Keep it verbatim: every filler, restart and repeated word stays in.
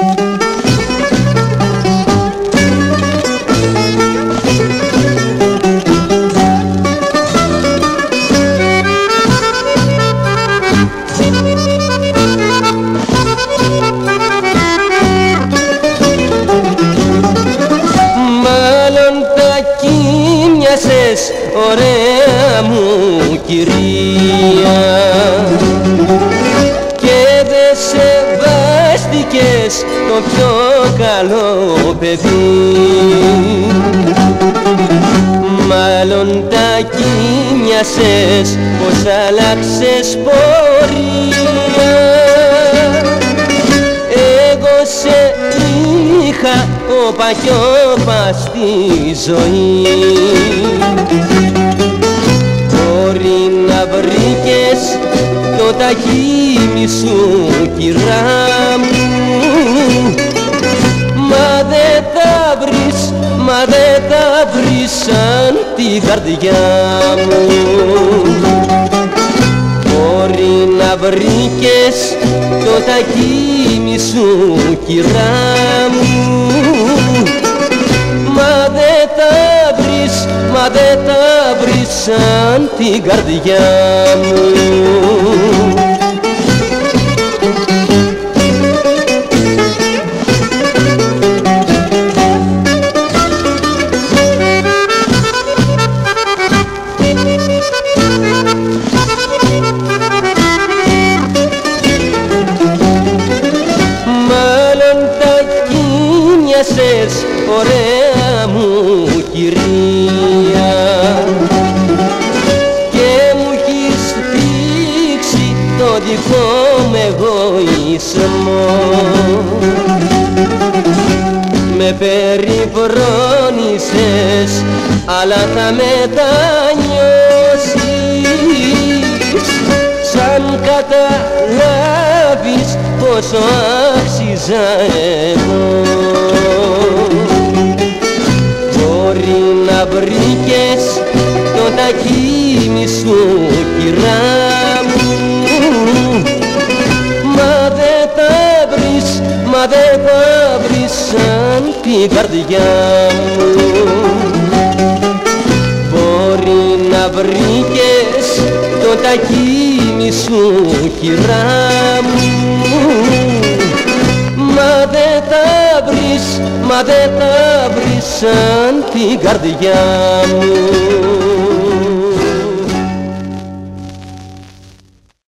Ωραία μου κυρία, και δε σεβάστηκες το πιο καλό παιδί. Μάλλον τα κοίμιασες πως άλλαξες πορεία. Εγώ σε είχα όπα κι όπα στη ζωή. Μπορεί να βρήκες το ταχύμι σου, κυρά μου, μα δεν τα βρεις, μα δεν τα βρεις σαν την καρδιά μου. Μπορεί να βρήκες το ταχύμι σου, κυρά μου, μα δεν τα βρεις, μα δεν τα βρεις σαν την καρδιά μου. Ωραία μου κυρία, και μου έχεις δείξει το δικό μου εγωισμό. Με περιφρόνησες, αλλά θα μετανιώσεις σαν καταλάβεις πόσο άξιζα εγώ. Μπορεί να βρήκες το ταχύμι σου, κυρά μου, μα δεν τα βρεις, μα δεν τα βρεις σαν την καρδιά μου. Μπορεί να βρήκες το ταχύμι σου, κυρά μου, μα δεν τα βρεις, μα δεν τα βρεις σαν την καρδιά μου.